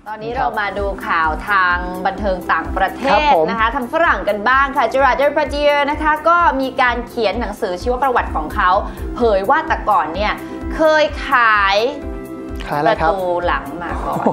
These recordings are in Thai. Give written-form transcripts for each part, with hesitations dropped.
ตอนนี้เรามาดูข่าวทางบันเทิงต่างประเทศนะคะทางฝรั่งกันบ้างค่ะเจอราร์ด เดปาร์ดิวนะคะก็มีการเขียนหนังสือชีวประวัติของเขาเผยว่าแต่ก่อนเนี่ยเคยขายประตูหลังมาก่อน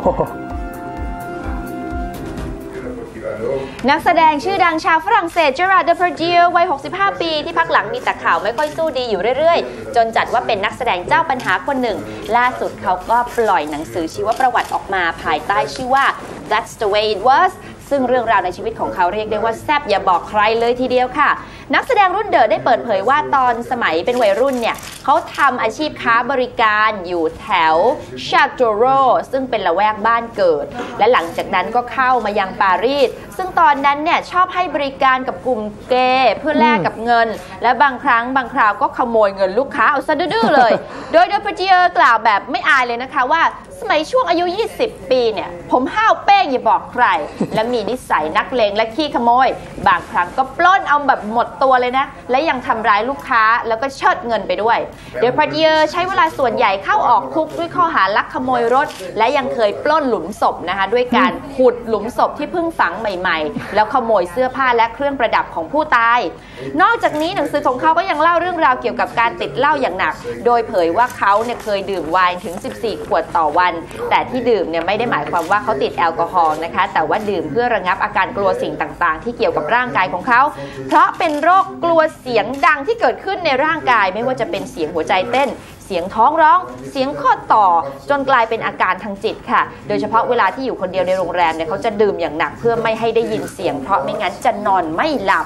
นักแสดงชื่อดังชาวฝรั่งเศสเจอราร์ด เดปาร์ดิววัย 65 ปีที่พักหลังมีแต่ข่าวไม่ค่อยสู้ดีอยู่เรื่อยๆจนจัดว่าเป็นนักแสดงเจ้าปัญหาคนหนึ่งล่าสุดเขาก็ปล่อยหนังสือชีวประวัติออกมาภายใต้ชื่อว่า That's the way it was ซึ่งเรื่องราวในชีวิตของเขาเรียกได้ว่าแซ่บอย่าบอกใครเลยทีเดียวค่ะนักแสดงรุ่นเดอะได้เปิดเผยว่าตอนสมัยเป็นวัยรุ่นเนี่ยเขาทำอาชีพค้าบริการอยู่แถวชาโตโรซึ่งเป็นละแวกบ้านเกิดและหลังจากนั้นก็เข้ามายังปารีสซึ่งตอนนั้นเนี่ยชอบให้บริการกับกลุ่มเกย์เพื่อแลกกับเงินและบางครั้งบางคราวก็ขโมยเงินลูกค้าเอาซะดื้อเลย โดยเดปาร์ดิวกล่าวแบบไม่อายเลยนะคะว่าสมัยช่วงอายุ 20 ปีเนี่ยผมห้าวเป้งอย่าบอกใครและมีนิสัยนักเลงและขี้ขโมยบางครั้งก็ปล้นเอาแบบหมดตัวเลยนะและยังทำร้ายลูกค้าแล้วก็เชิดเงินไปด้วยเดปาร์ดิวใช้เวลาส่วนใหญ่เข้าออกคุกด้วยข้อหาลักขโมยรถและยังเคยปล้นหลุมศพนะคะด้วยการขุดหลุมศพที่เพิ่งฝังใหม่ๆแล้วขโมยเสื้อผ้าและเครื่องประดับของผู้ตายนอกจากนี้หนังสือของเขาก็ยังเล่าเรื่องราวเกี่ยวกับการติดเหล้าอย่างหนักโดยเผยว่าเขาเนี่ยเคยดื่มไวน์ถึง 14 ขวดต่อวันแต่ที่ดื่มเนี่ยไม่ได้หมายความว่าเขาติดแอลกอฮอล์นะคะแต่ว่าดื่มเพื่อระงับอาการกลัวสิ่งต่างๆที่เกี่ยวกับร่างกายของเขาเพราะเป็นโรคกลัวเสียงดังที่เกิดขึ้นในร่างกายไม่ว่าจะเป็นเสียงหัวใจเต้นเสียงท้องร้องเสียงข้อต่อจนกลายเป็นอาการทางจิตค่ะโดยเฉพาะเวลาที่อยู่คนเดียวในโรงแรมเนี่ยเขาจะดื่มอย่างหนักเพื่อไม่ให้ได้ยินเสียงเพราะไม่งั้นจะนอนไม่หลับ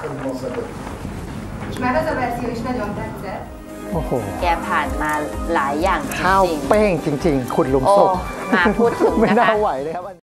โอ้โหแกผ่านมาหลายอย่างจริงๆข้าวเป้งจริงๆขุดหลุมศพมาพูดถึงนะคะไม่น่าไหวเลยครับ